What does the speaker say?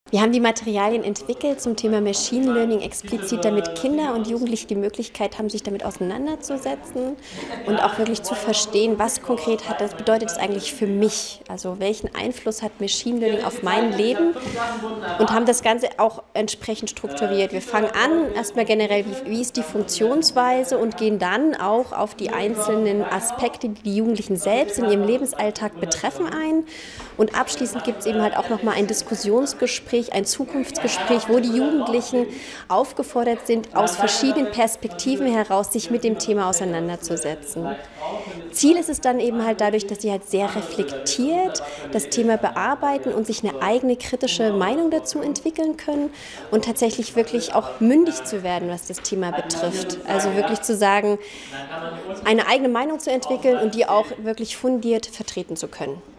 Wir haben die Materialien entwickelt zum Thema Machine Learning explizit, damit Kinder und Jugendliche die Möglichkeit haben, sich damit auseinanderzusetzen und auch wirklich zu verstehen, was konkret hat das bedeutet es eigentlich für mich? Also welchen Einfluss hat Machine Learning auf mein Leben? Und haben das Ganze auch entsprechend strukturiert. Wir fangen an, erstmal generell, wie ist die Funktionsweise und gehen dann auch auf die einzelnen Aspekte, die die Jugendlichen selbst in ihrem Lebensalltag betreffen, ein. Und abschließend gibt es eben halt auch nochmal ein Diskussionsgespräch, ein Zukunftsgespräch, wo die Jugendlichen aufgefordert sind, aus verschiedenen Perspektiven heraus sich mit dem Thema auseinanderzusetzen. Ziel ist es dann eben halt dadurch, dass sie halt sehr reflektiert das Thema bearbeiten und sich eine eigene kritische Meinung dazu entwickeln können und tatsächlich wirklich auch mündig zu werden, was das Thema betrifft. Also wirklich zu sagen, eine eigene Meinung zu entwickeln und die auch wirklich fundiert vertreten zu können.